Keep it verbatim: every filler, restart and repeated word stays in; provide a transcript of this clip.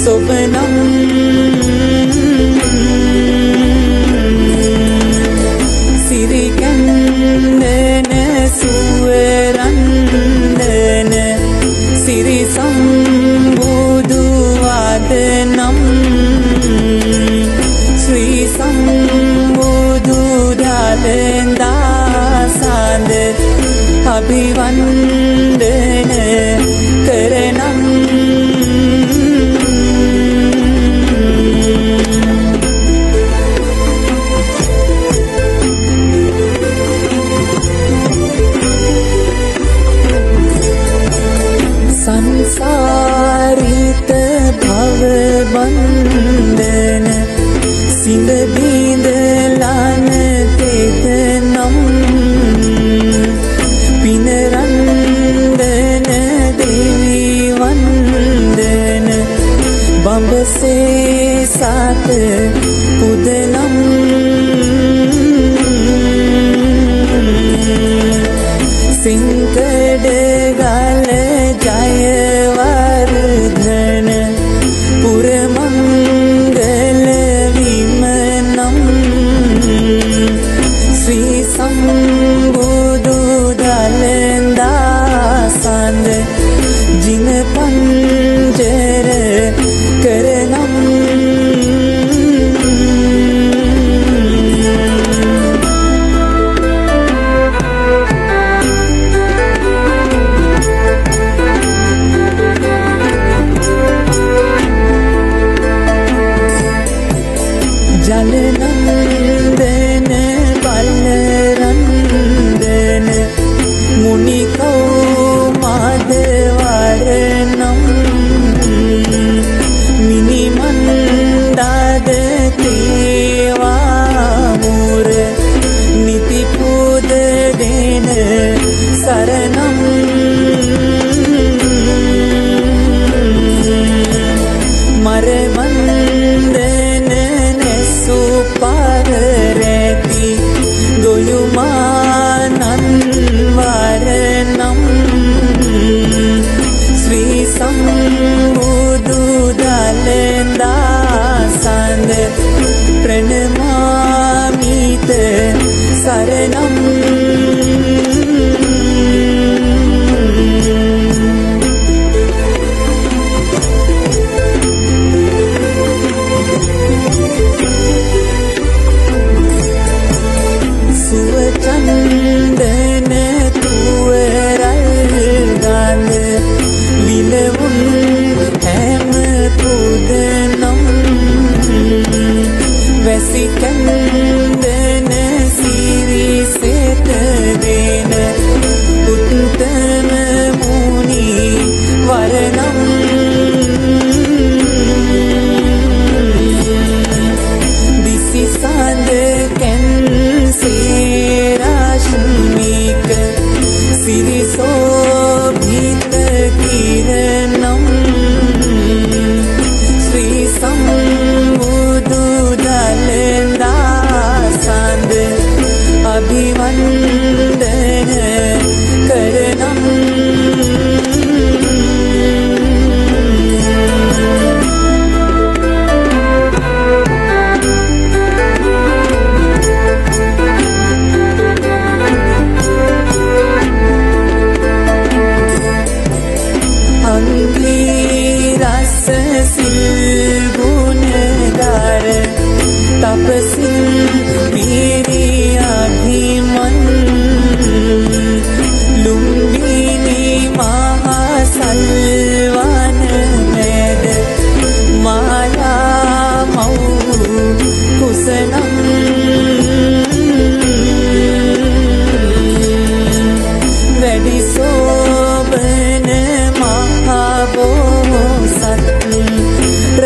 සොබනම් සිරිකැන්දන සුවරන්දන සිරි සම්බුදු වදනම් ශ්‍රී සම්බුදු දලඳාසඳ අභිවන්දන කරනම් සංසාරිත භව බන්ධන සිඳ බිඳලාන තෙතනම් පිනරන්දන දෙවි වන්දන බඹසේ සත පුදනම් සිංකඩ ගල ජයවර්ධන පුරමංගල විමනම් ශ්‍රී සම්බුදු දලඳාසඳ ජින පංජර කරනම් ජලනන්දන බලරන්දන මුනිකෞමාදවරනම් මිනිමන්දාද තේවාමුර නිතිපුද දෙන සරනම් මරවන්දන සුපරරැති ගොයුමානන් වරනම් ශ්‍රී සම්බුදු දලඳාසඳ ප්‍රණමාමිත සරනම් චන්දන තුවරල් ගඳ විලවුන් හැම පුදනම් වැසිකන්දන සිරිසෙත දෙන උත්තම මුනි වරනම් දිසි සඳ සිරි සෝභිත කිරණ